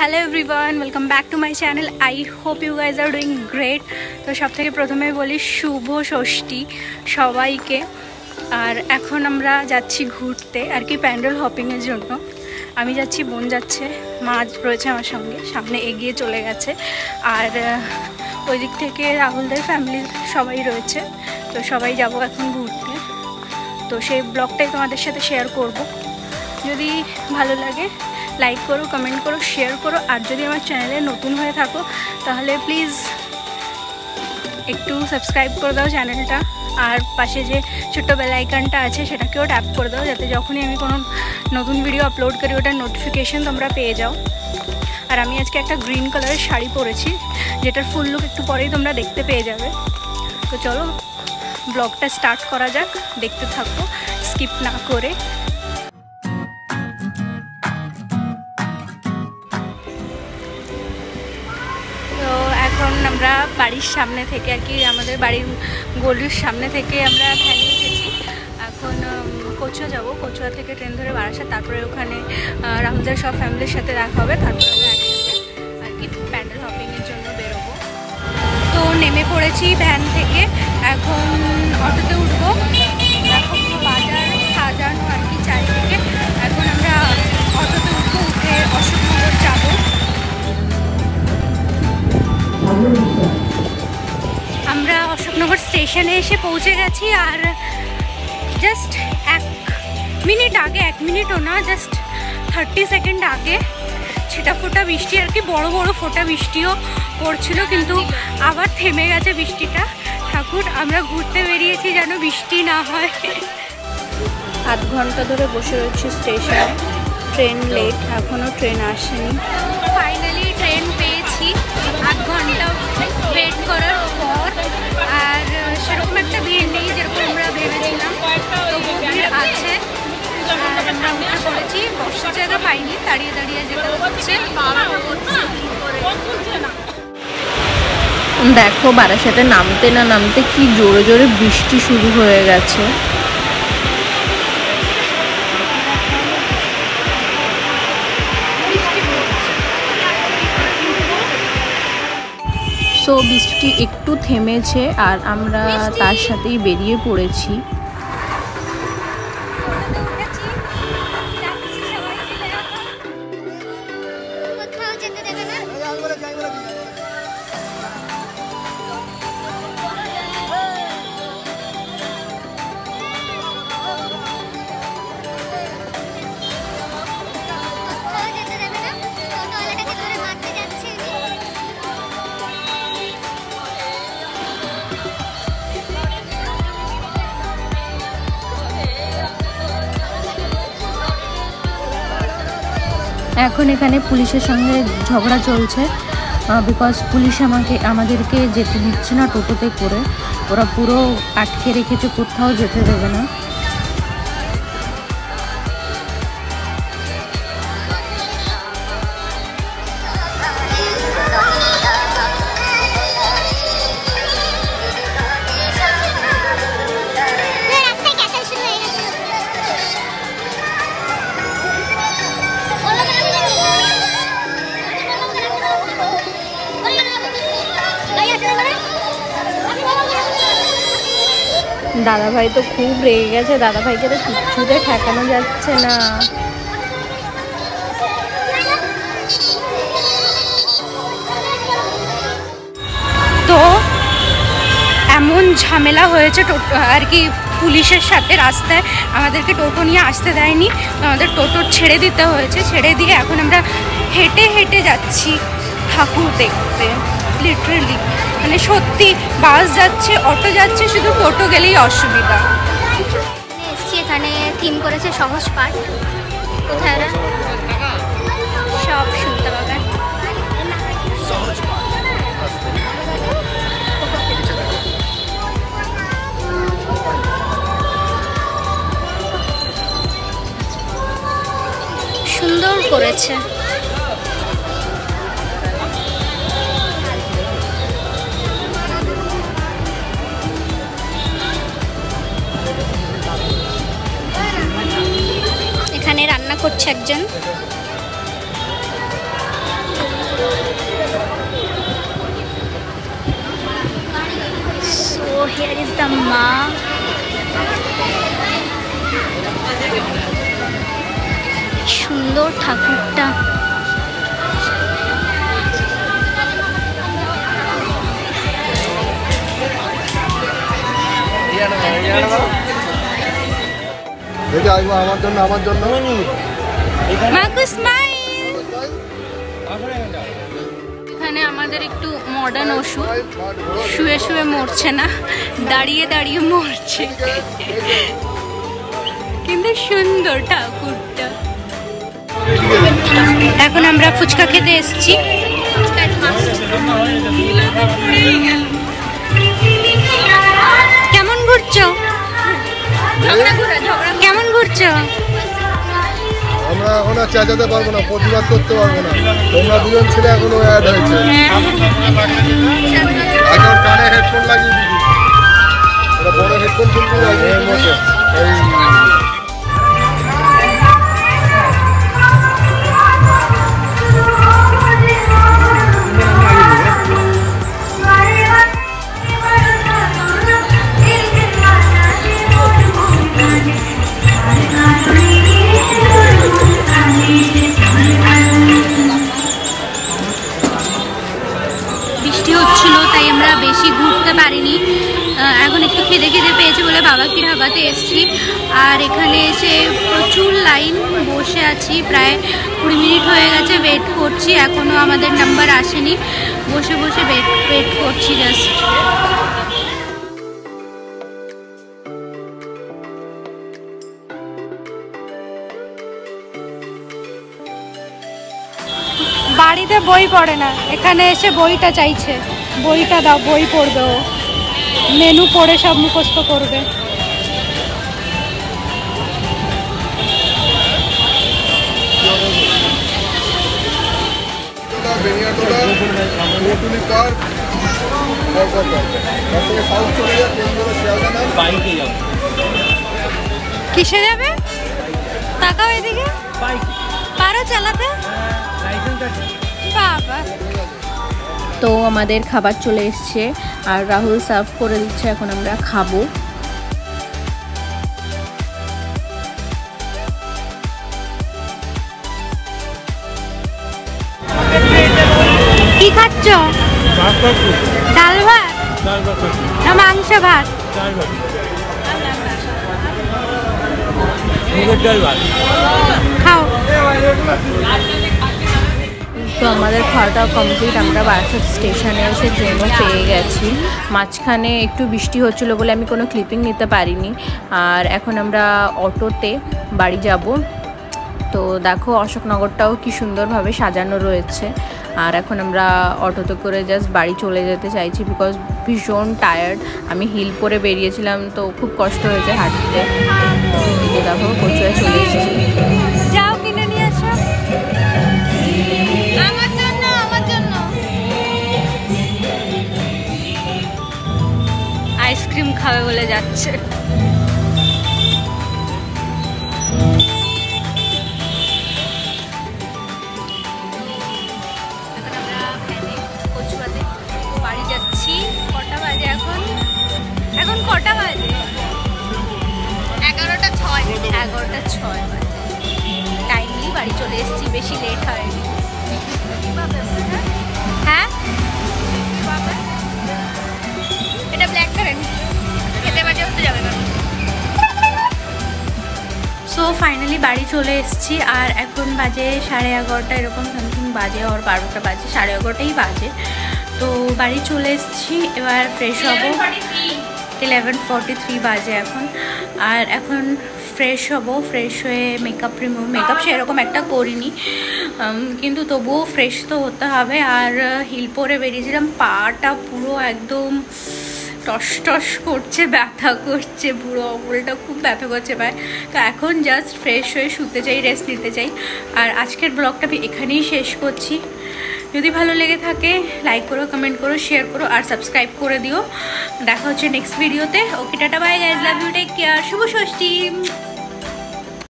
Hello everyone, welcome back to my channel. I hope you guys are doing great. तो सब থেকে প্রথমে বলি শুভ ষষ্ঠী সবাইকে। আর এখন আমরা যাচ্ছি ঘুরতে আর কি প্যান্ডেল হপিংয়ের জন্য। আমি যাচ্ছি, বোন যাচ্ছে, মা রয়েছে আমার সঙ্গে, সামনে এগিয়ে চলে গেছে। আর ওই দিক থেকে রাহুলদের ফ্যামিলির সবাই রয়েছে। তো সবাই যাব এখন ঘুরতে। তো সেই ব্লগটাই তোমাদের সাথে শেয়ার করব। যদি ভালো লাগে লাইক করো, কমেন্ট করো, শেয়ার করো। আর যদি আমার চ্যানেলে নতুন হয়ে থাকো তাহলে প্লিজ একটু সাবস্ক্রাইব করে দাও চ্যানেলটা। আর পাশে যে ছোট্ট বেল আইকনটা আছে সেটাকেও ট্যাপ করে দাও, যাতে যখনই আমি কোনো নতুন ভিডিও আপলোড করি ওটার নোটিফিকেশন তোমরা পেয়ে যাও। আর আমি আজকে একটা গ্রিন কালারের শাড়ি পরেছি, যেটার ফুল লুক একটু পরেই তোমরা দেখতে পেয়ে যাবে। তো চলো ব্লগটা স্টার্ট করা যাক, দেখতে থাকো স্কিপ না করে। আমরা বাড়ির সামনে থেকে আর কি, আমাদের বাড়ির গলির সামনে থেকে আমরা ভ্যানে উঠেছি। এখন কচুয়া যাব, কচুয়া থেকে ট্রেন ধরে বারাসাত, তারপরে ওখানে রাহুলদের সব ফ্যামিলির সাথে দেখা হবে। তারপরে আমরা একসাথে আর কি প্যান্ডেল হপিংয়ের জন্য বেরোবো। তো নেমে পড়েছি ভ্যান থেকে, এখন অটোতে উঠবো। এখন বাজার সাজানো আর কি চারিদিকে। এখন আমরা অটোতে উঠবো, উঠে অশোকনগর যাবো। আমরা অশোকনগর স্টেশনে এসে পৌঁছে গেছি। আর জাস্ট 1 মিনিট আগে, 1 মিনিটও না, জাস্ট 30 সেকেন্ড আগে ছিটা ফোটা বৃষ্টি আর কি, বড় বড় ফোটা বৃষ্টিও পড়ছিল, কিন্তু আবার থেমে গেছে বৃষ্টিটা। ঠাকুর, আমরা ঘুরতে বেরিয়েছি যেন বৃষ্টি না হয়। আধ ঘন্টা ধরে বসে রয়েছি স্টেশনে, ট্রেন লেট, এখনও ট্রেন আসেনি। ফাইনালি ট্রেন পেয়েছি আধ ঘন্টা ওয়েট করার পর। আর সেরকম একটা ভিড় নেই যেরকম আমরা ভেবেছিলাম, তবুও ভিড় আছে। আর আমরা উঠে পড়েছি, বসার জায়গা পাইনি, দাঁড়িয়ে দাঁড়িয়ে যেতে হচ্ছে। দেখো বারাসাতে নামতে না নামতে কি জোরে জোরে বৃষ্টি শুরু হয়ে গেছে। সো বৃষ্টি একটু থেমেছে আর আমরা তার সাথেই বেরিয়ে পড়েছি। এখন এখানে পুলিশের সঙ্গে ঝগড়া চলছে, বিকজ পুলিশ আমাদেরকে যেতে দিচ্ছে না টোটোতে করে। ওরা পুরো আটকে রেখেছে, কোথাও যেতে দেবে না। দাদাভাই তো খুব রেগে গেছে, দাদাভাইকে তো কিচ্ছুতে ঠেকানো যাচ্ছে না। তো এমন ঝামেলা হয়েছে আর কি পুলিশের সাথে, রাস্তায় আমাদেরকে টোটো নিয়ে আসতে দেয়নি, আমাদের টোটো ছেড়ে দিতে হয়েছে। ছেড়ে দিয়ে এখন আমরা হেঁটে হেঁটে যাচ্ছি ঠাকুর দেখতে। লিটারেলি মানে সত্যি, বাস যাচ্ছে, অটো যাচ্ছে, শুধু টোটো গেলেই অসুবিধা। এসছি, এখানে থিম করেছে সহজ পাঠ। কোথায় সব শুনতে পাবেন। সুন্দর করেছে। এখানে রান্না করছে একজন। Here is the মা। সুন্দর ঠাকুরটা। আমার জন্য এখানে আমাদের একটু মডার্ন ওষুধ, শুয়ে শুয়ে মরছে না, দাঁড়িয়ে দাঁড়িয়ে মরছে, কিন্তু সুন্দর ঠাকুরটা। এখন আমরা ফুচকা খেতে এসেছি। কেমন ঘুরছো? কেমন ঘুরছো? আমরা এখন আর চেঁচাতে পারবো না, প্রতিবাদ করতে পারবো না। তোমরা দুজন ছেলে এখনো অ্যাড হয়েছে। এখন কানে হেডফোন লাগিয়ে দিবি, বড় হেডফোন কিন্তু বৃষ্টি হচ্ছিল, তাই আমরা বেশি ঘুরতে পারিনি। এখন একটু খেতে খেতে পেয়েছি বলে বাবাকে ঢাবাতে এসেছি। আর এখানে এসে প্রচুর লাইন, বসে আছি, প্রায় 20 মিনিট হয়ে গেছে, ওয়েট করছি। এখনও আমাদের নাম্বার আসেনি, বসে বসে ওয়েট করছি জাস্ট। বাড়িতে বই পড়ে না, এখানে এসে বইটা চাইছে, বইটা দাও, বই পড়বে ও, মেনু পড়ে সব মুখস্থ করবে। কিসে যাবে? তাকাও এদিকে, পারো চালাতে? বাবা। তো আমাদের খাবার চলে এসছে আর রাহুল সার্ভ করে দিচ্ছে, এখন আমরা খাবো। কি খাচ্ছ? ডাল ভাত না মাংস ভাত? খাও। তো আমাদের খাওয়াটা কমপ্লিট, আমরা বারাসাত স্টেশনে এসে ট্রেনও পেয়ে গেছি। মাঝখানে একটু বৃষ্টি হচ্ছিলো বলে আমি কোনো ক্লিপিং নিতে পারিনি। আর এখন আমরা অটোতে বাড়ি যাব। তো দেখো অশোকনগরটাও কি সুন্দরভাবে সাজানো রয়েছে। আর এখন আমরা অটোতে করে জাস্ট বাড়ি চলে যেতে চাইছি, বিকজ ভীষণ টায়ার্ড। আমি হিল পরে বেরিয়েছিলাম, তো খুব কষ্ট হয়েছে হাঁটতে। তো দেখো কচুয়া চলে এসেছি। যাও কিনে নিয়ে আসো আমার জন্য। আইসক্রিম খাবে বলে যাচ্ছে। বাড়ি যাচ্ছি। কটা বাজে এখন? এখন কটা বাজে? 11:06 বাজে। টাইমলি বাড়ি চলে এসেছি, বেশি লেট হয়নি। হ্যাঁ, এটা ব্ল্যাক কারেন্ট, খেতে বাজে হতে যাবে না। সো ফাইনালি বাড়ি চলে এসেছি। আর এখন বাজে 11:30 এরকম সামথিং বাজে, আর 12টা বাজে, 11:30ই বাজে। তো বাড়ি চলে এসেছি, এবার ফ্রেশ হবো। 11:43 বাজে এখন। আর এখন ফ্রেশ হব, ফ্রেশ হয়ে মেকআপ সেরকম একটা করিনি, কিন্তু তবুও ফ্রেশ তো হতে হবে। আর হিল পরে বেরিয়েছিলাম, পাটা পুরো একদম টস টস করছে, ব্যথা করছে, পুরো অমলটা খুব ব্যথা করছে পায়। তো এখন জাস্ট ফ্রেশ হয়ে শুতে চাই, রেস্ট নিতে চাই। আর আজকের ব্লগটা আমি এখানেই শেষ করছি। যদি ভালো লেগে থাকে লাইক করো, কমেন্ট করো, শেয়ার করো আর সাবস্ক্রাইব করে দিও। দেখা হচ্ছে নেক্সট ভিডিওতে। Okay, tata, bye guys, love you, take care, শুভ ষষ্ঠী।